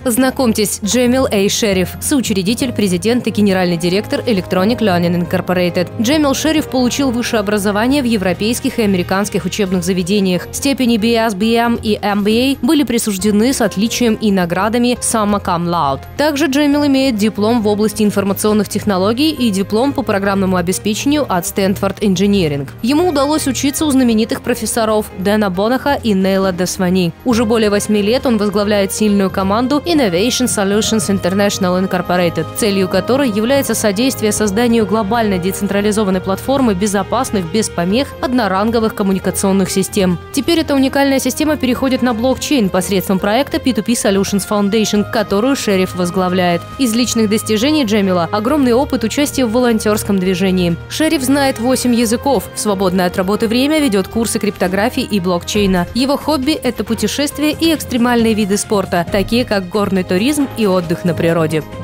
Знакомьтесь, Джемил А. Шериф, соучредитель, президент и генеральный директор Electronic Learning Incorporated. Джемил Шериф получил высшее образование в европейских и американских учебных заведениях. Степени BS, BM и MBA были присуждены с отличием и наградами Summa Cum Laude. Также Джемил имеет диплом в области информационных технологий и диплом по программному обеспечению от Stanford Engineering. Ему удалось учиться у знаменитых профессоров Дэна Бонаха и Нейла Десвани. Уже более 8 лет он возглавляет сильную команду Innovation Solutions International Incorporated, целью которой является содействие созданию глобальной децентрализованной платформы безопасных, без помех, одноранговых коммуникационных систем. Теперь эта уникальная система переходит на блокчейн посредством проекта P2P Solutions Foundation, которую Шериф возглавляет. Из личных достижений Джемила – огромный опыт участия в волонтерском движении. Шериф знает 8 языков, в свободное от работы время ведет курсы криптографии и блокчейна. Его хобби – это путешествия и экстремальные виды спорта, такие как горный туризм и отдых на природе.